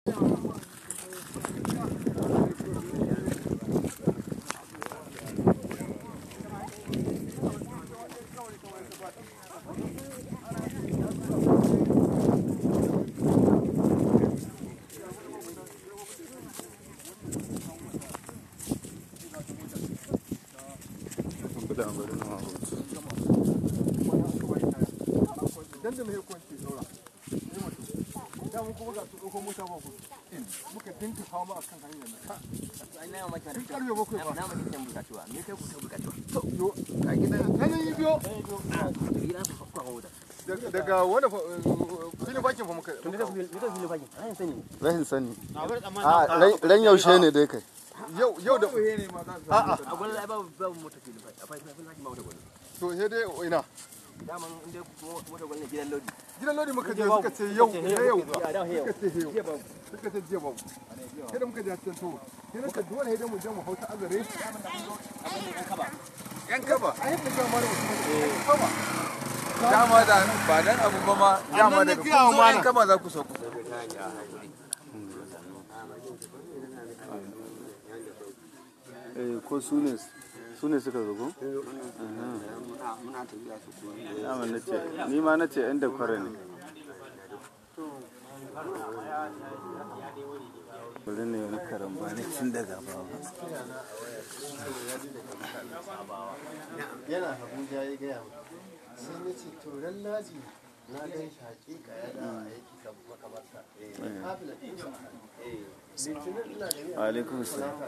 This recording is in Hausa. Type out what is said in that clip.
daga wani filin bakin fa muka rashin sani ran yaushe ne dai kai yau da a gwamnati ai babu mota filin baki a filin baki ba mota gwamnati to sai dai ina daman inda mota gwamnati gidan lodi muka je suka ce yau suka ce jiya babu sai da muka je can to sai da dole sai da mu je mu hauta azare yan kaba ai da jama'a da kaba dama da ba dan abu ba ma dama da yan kaba za ku sauko ko su ne suka zo ko muna tafiya su ko ni ma nace inda kware ne bari ne wani karamba ne tun daga bawa yana Abuja ya gaya sai na ce to ran laji na gan shi hakika ya dawo aiki makamarta kafin alaikum salam